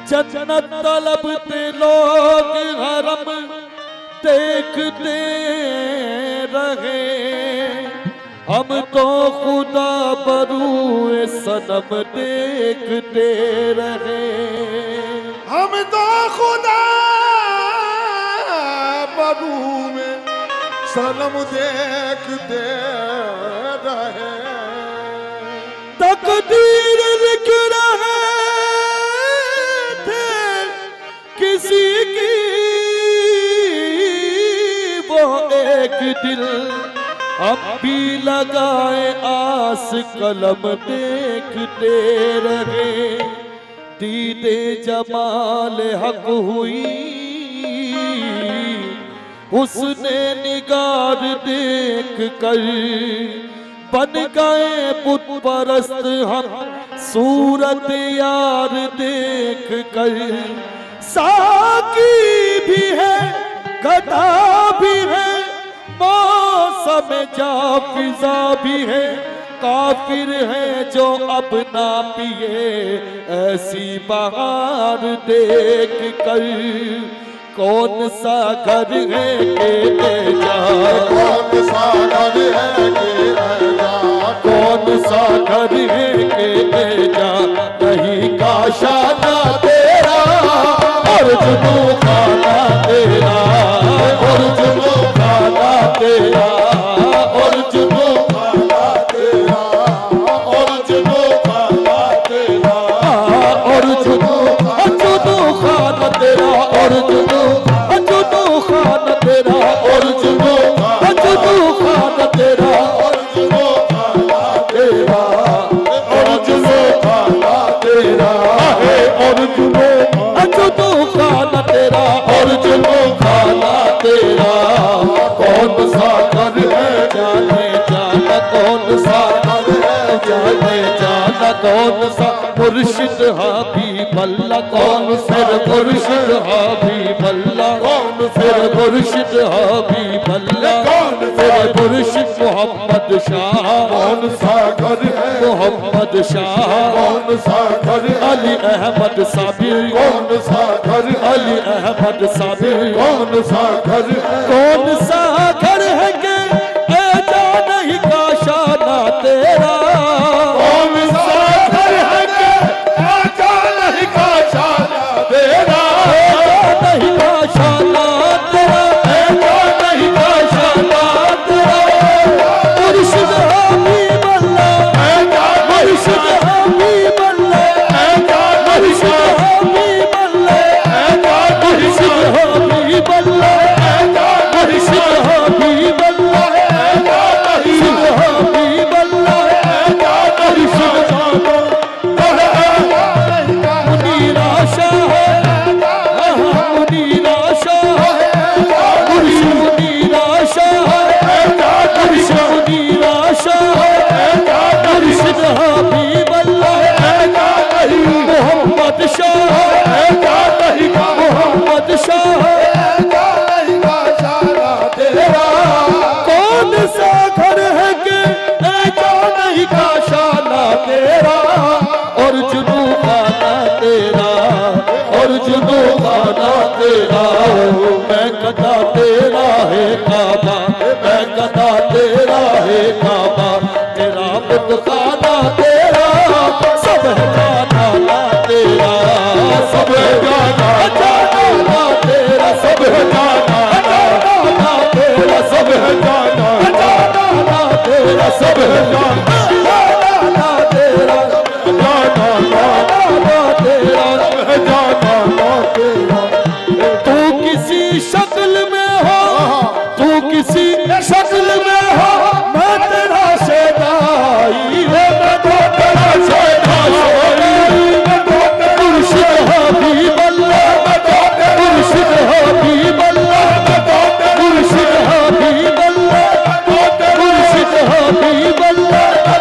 जन्नत तलबते लोग हरम देखते रहे, हम तो खुदा बरूए सनम देखते रहे। हम तो खुदा बरू में सनम देखते रहे। तकदीर लिख रहे थे किसी की वो एक दिल, हम भी लगाए आस कलम देखते रहे। दीदे जमाल हक हुई उसने निगार देख कर, बन गए बुत परस्त हम सूरत यार देख कर। साकी भी है गदा भी है मौसम जाफिजा भी है, काफिर है जो अब ना पिए ऐसी बहार देख कर। कौन सा घर है के जा, कौन सा घर है के जा, कौन सा घर है के जा, नहीं काशा ना तेरा और जुनू खाना तेरा, और जुनू खाना तेरा, और जुनू खाना तेरा, और जुनू खाना तेरा, और जुनू खाना तेरा, और जुनू खाना तेरा, और जुनू खाना तेरा, और जुनू खाना तेरा, और जुनू खाना तेरा है, और जुनू खाना तेरा, और जुनू खाना तेरा। कौन सा घर है जाने जाना, कौन सा घर है जाने जाना, कौन सा मुर्शिद हबीब अल्लाह, कौन फिर मुर्शिद हबीब अल्लाह, कौन फिर मुर्शिद हबीब अल्लाह, कौन फिर मुर्शिद मोहम्मद शाह। कौन सा घर है मोहम्मद शाह, कौन सा घर है अली अहमद साबिर, कौन सा घर है अली अहमद साबिर। कौन सा घर है कौन सा घर है के ऐजा नहीं काशा ना तेरा, कौन सा घर है के ऐजा नहीं काशा ना तेरा, ऐजा नहीं काशा ना तेरा, ऐजा नहीं काशा ना तेरा। मुर्शिद हबीब अल्लाह, मुर्शिद हबीब अल्लाह, मुर्शिद हबीब अल्लाह, मुर्शिद हबीब अल्लाह, मुर्शिद हबीब अल्लाह, मुर्शिद हबीब अल्लाह, मुर्शिद मुनीर शाह है, मुनीर शाह है, मुर्शिद मुनीर शाह है, मुर्शिद मुनीर शाह है, मुर्शिद हबीब अल्लाह, मोहम्मद शाह है, मोहम्मद शाह है। कौन सा घर है के ऐजा नहीं काशा ना तेरा, और जुनू खाना तेरा, और जुनू खाना तेरा। मैं कदा तेरा है काबा, मैं कदा तेरा है काबा, तेरा बुत खाना तेरा, सब है जाना ना तेरा, सब है जाना ना तेरा, सब है जाना ना तेरा, सब है जाना ना तेरा, सब है जाना ना तेरा, जाना ना तेरा, सब है जाना ना तेरा। तू किसी शक्ल में हो, तू किसी शक्ल में हो, मैं तेरा शेदाई, मैं तो तेरा शेदाई, मुर्शिद हबीब अल्लाह, मुर्शिद हबीब अल्लाह, मुर्शिद हबीब अल्लाह, मुर्शिद हबीब अल्लाह,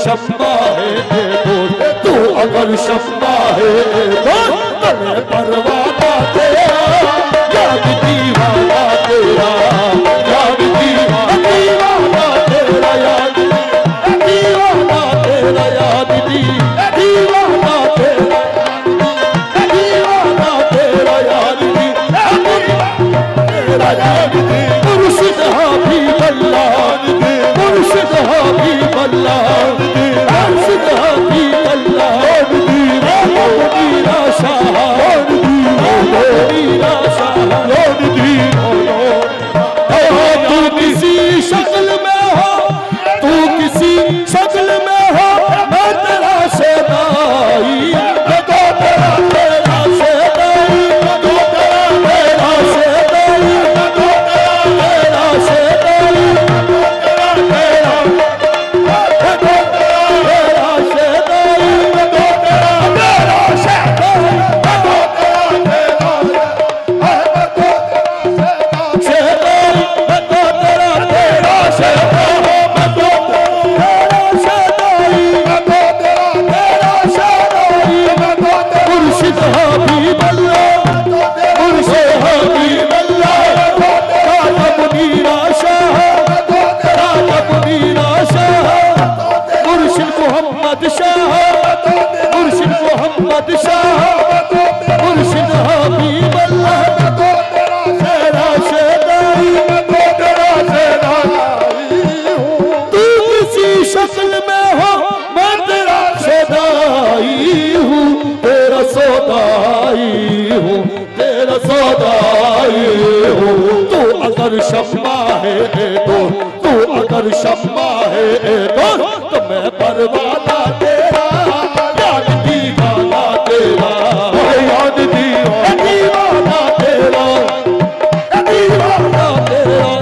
शम्मा है दोस्त, तू अगर शम्मा है दोस्त, मैं परवाना तेरा, याद दीवाना तेरा, याद दीवाना तेरा, याद दीवाना तेरा, याद दीवाना तेरा, दीवाना तेरा, याद तेरा, याद मुर्शिद हबीब अल्लाह, मुर्शिद हबीब अल्लाह, मुर्शिद हबीब अल्लाह, मीरा शाह, मीरा शाह, तू किसी शक्ल में हो, तू किसी शक्ल में हो, मैं तेरा शेदाई, मैं तो तेरा शेदाई, मैं तो तेरा शेदाई, मैं तो तेरा शेदाई, तेरा शेदाई, मैं तो तेरा शेदाई, शम्मा है दोस्त, तू अगर शम्मा है दोस्त, तो मैं परवाना तेरा, याद दीवाना तेरा, याद दीवाना तेरा, दीवाना तेरा,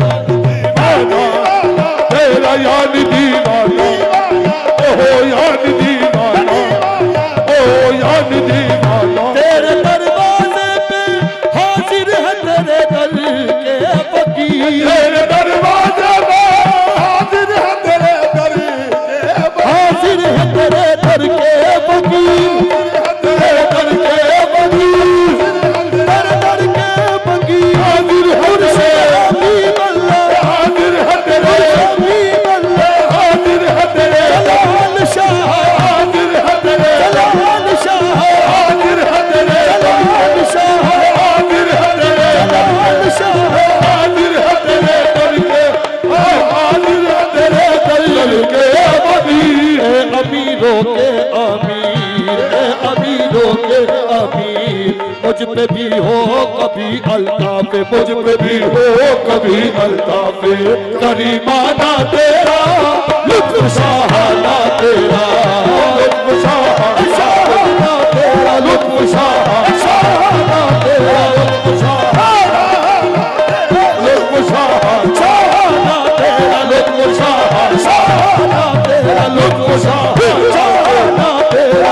तेरा याद दीवाना, ओ याद दीवाना, ओ याद दीवाना, तेरे दरवाजे पे हाजिर है तेरे दर के फकीर, तेरे दरवाजे पे हाजिर है तेरे दर के, हाजिर है तेरे दर के फकीर, तेरे दर के फकीर, तेरे दर के फकीर, हाजिर है तेरे हबीब अल्लाह, हाजिर है तेरे हबीब अल्लाह, हाजिर है तेरे जलाल शाह, हाजिर है तेरे जलाल शाह, हाजिर है तेरे जलाल शाह, हाजिर है तेरे जलाल शाह, हाजिर है तेरे दर के, हाजिर है तेरे दर के अमीर, अमीरों के अमीर, अमीरों के अमीर, मुझ पे भी हो कभी अल्ताफ, मुझ पे भी हो कभी अल्ताफ, करीमाना तेरा, लुत्फ शाहाना तेरा, लुत्फ शाहाना तेरा, लुत्फ शाहाना तेरा, लुत्फ शाहाना तेरा, लुत्फ शाहाना तेरा, लुत्फ शाहाना तेरा,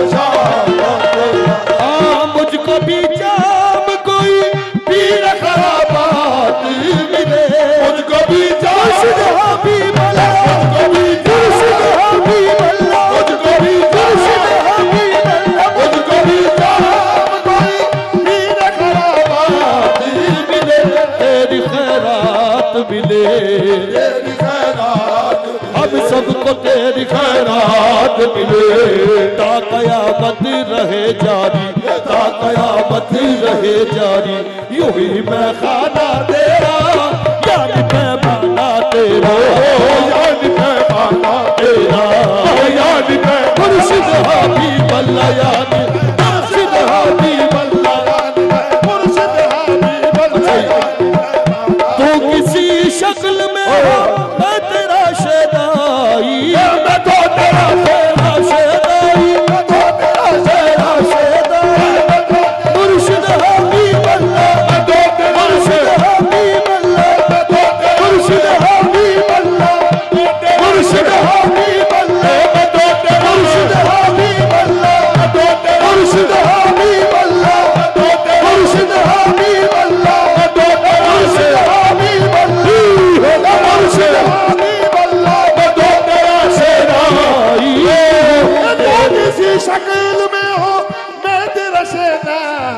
मुझको भी जाम कोई पीर खराबात मिले, मुझको भी मुर्शिद हबीब अल्लाह, मुझको भी मुर्शिद हबीब अल्लाह, मुझको भी मुर्शिद हबीब अल्लाह, मुझको भी जाम कोई पीर खराबात मिले, तेरी खैरात मिले, तेरी खैरात, हम सबको तेरी खैरात मिले, ता कयामत रहे जारी, ता कयामत रहे जारी, यूं ही मैं खाना तेरा, याद पैमाना तेरा, याद पैमाना तेरा, याद मुर्शिद हबीब अल्लाह, याद मुर्शिद हबीब अल्लाह, मुर्शिद हबीब अल्लाह, तू किसी शक्ल में हो, मैं तेरा शेदाई, मैं तो तेरा शेदाई, मैं तो तेरा शेदाई, मुर्शिद हबीब अल्लाह, मैं तो तेरा मुर्शिद हबीब अल्लाह, मैं तो तेरा मुर्शिद हबीब अल्लाह, मुर्शिद हबीब अल्लाह, मैं तो तेरा मुर्शिद हबीब अल्लाह, मैं तो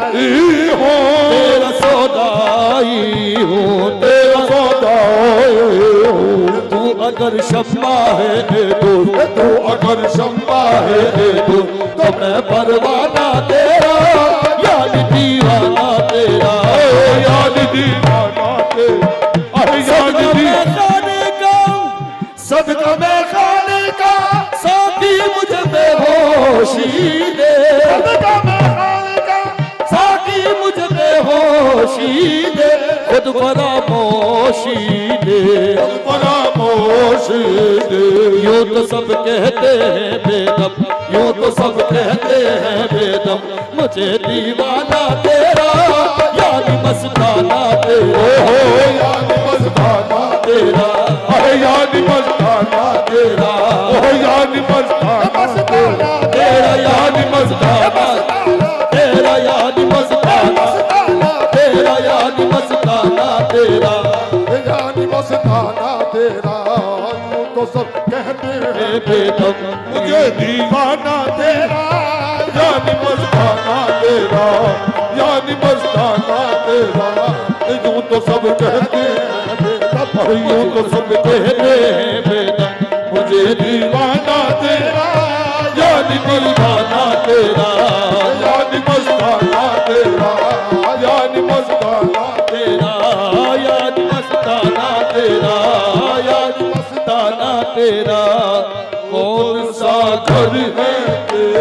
हूँ, तेरा सौदाई हूँ, तेरा सौदाई हूँ। तू अगर शम्मा है दोस्त, तू अगर शम्मा है दोस्त, तो मैं परवाना तेरा, यानी दीवाना तेरा, यानी दीवाना तेरा, यानी खाने का, सदका में खाने का, साथी मुझे बेहोशी दे, सदका में खाने का, साथी मुझे बेहोशी दे, खुद फरामोशी दे, परामोशी दे। यूं तो सब कहते हैं बेदम, यूं तो सब कहते हैं बेदम, मुझे दीवाना तेरा, यानी मस्ताना तेरा, यानी मस्ताना तेरा, यानी मस्ताना तेरा, यानी मस्ताना तेरा यानी मस्ताना, तेरा यानी मस्ताना, तेरा यानी मस्ताना तेरा, यानी मस्ताना तेरा। यूं तो सब कहते हैं बेदम, मुझे दीवाना तेरा, यानी मस्ताना तेरा, यानी मस्ताना तेरा। यूं तो सब कहते हैं बेदम, यूं तो सब कहते हैं बेदम, मुझे दीवाना तेरा, यानी दीवाना तेरा, यानी मस्ताना तेरा, यानी मस्ताना तेरा, यानी मस्ताना तेरा, यानी मस्ताना तेरा, कौन सा घर है